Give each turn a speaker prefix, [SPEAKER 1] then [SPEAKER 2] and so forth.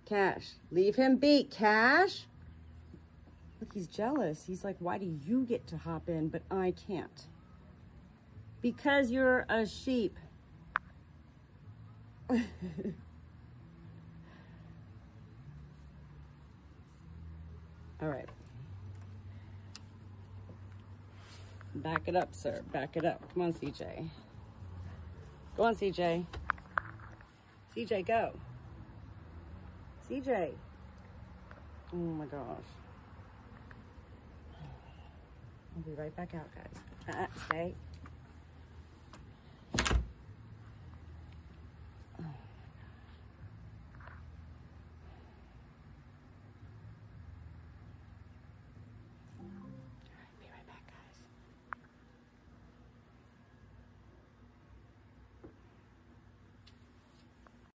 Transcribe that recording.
[SPEAKER 1] Cash, leave him be. Cash. Look, he's jealous. He's like, why do you get to hop in, but I can't? Because you're a sheep. All right. Back it up, sir. Back it up. Come on, CJ. Go on, CJ. CJ, go. CJ. Oh my gosh. I'll be right back out, guys. Stay.